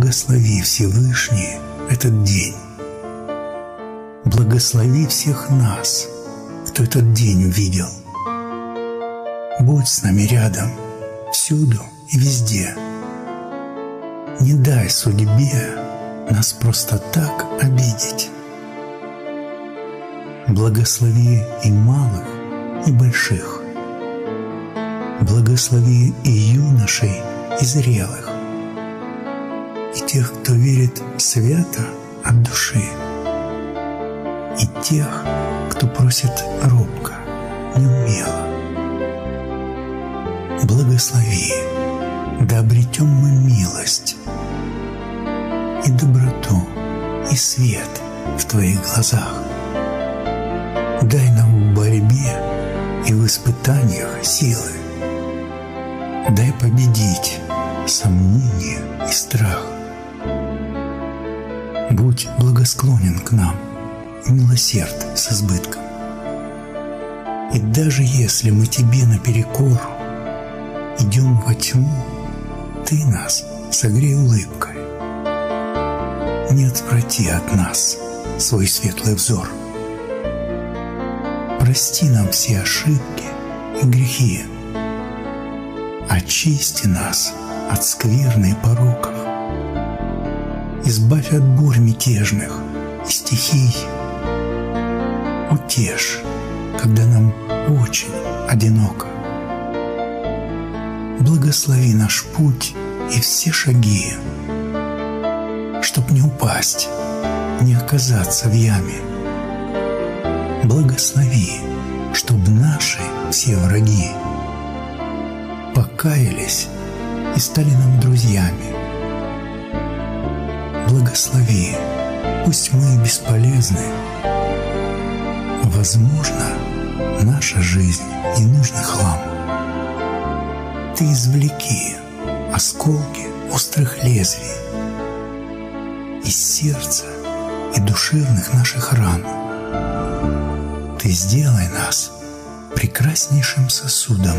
Благослови, Всевышний, этот день. Благослови всех нас, кто этот день увидел. Будь с нами рядом, всюду и везде. Не дай судьбе нас просто так обидеть. Благослови и малых, и больших. Благослови и юношей, и зрелых, и тех, кто верит свято от души, и тех, кто просит робко, неумело. Благослови, да обретем мы милость и доброту, и свет в Твоих глазах. Дай нам в борьбе и в испытаниях силы. Дай победить сомнение и страх. Будь благосклонен к нам и милосерд с избытком. И даже если мы Тебе наперекор идем во тьму, Ты нас согрей улыбкой. Не отврати от нас свой светлый взор. Прости нам все ошибки и грехи. Очисти нас от скверны и пороков. Избавь от бурь мятежных и стихий. Утешь, когда нам очень одиноко. Благослови наш путь и все шаги, чтоб не упасть, не оказаться в яме. Благослови, чтоб наши все враги покаялись и стали нам друзьями. Благослови, пусть мы и бесполезны. Возможно, наша жизнь — ненужный хлам. Ты извлеки осколки острых лезвий из сердца и душевных наших ран. Ты сделай нас прекраснейшим сосудом,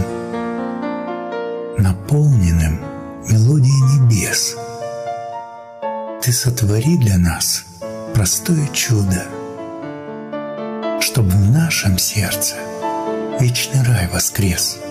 наполненным мелодией небес. Ты сотвори для нас простое чудо, чтобы в нашем сердце вечный рай воскрес.